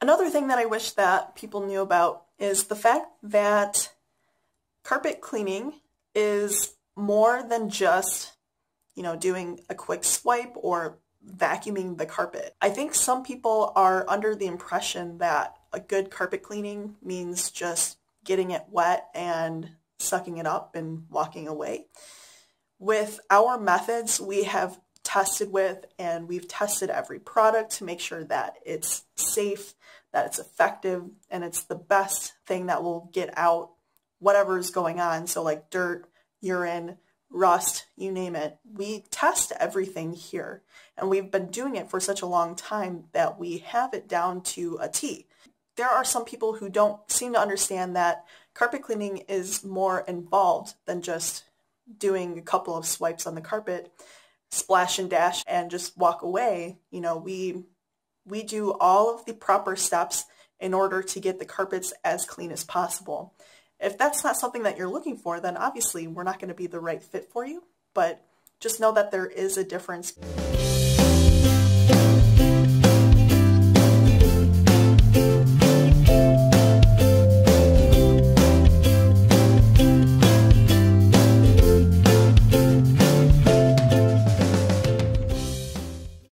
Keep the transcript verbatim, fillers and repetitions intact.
Another thing that I wish that people knew about is the fact that carpet cleaning is more than just, you know, doing a quick swipe or vacuuming the carpet. I think some people are under the impression that a good carpet cleaning means just getting it wet and sucking it up and walking away. With our methods, we have tested with and we've tested every product to make sure that it's safe, that it's effective, and it's the best thing that will get out whatever is going on. So like dirt, urine, rust, you name it. We test everything here, and we've been doing it for such a long time that we have it down to a T. There are some people who don't seem to understand that carpet cleaning is more involved than just doing a couple of swipes on the carpet, splash and dash, and just walk away. You know, we we do all of the proper steps in order to get the carpets as clean as possible. If that's not something that you're looking for, then obviously we're not going to be the right fit for you, but just know that there is a difference.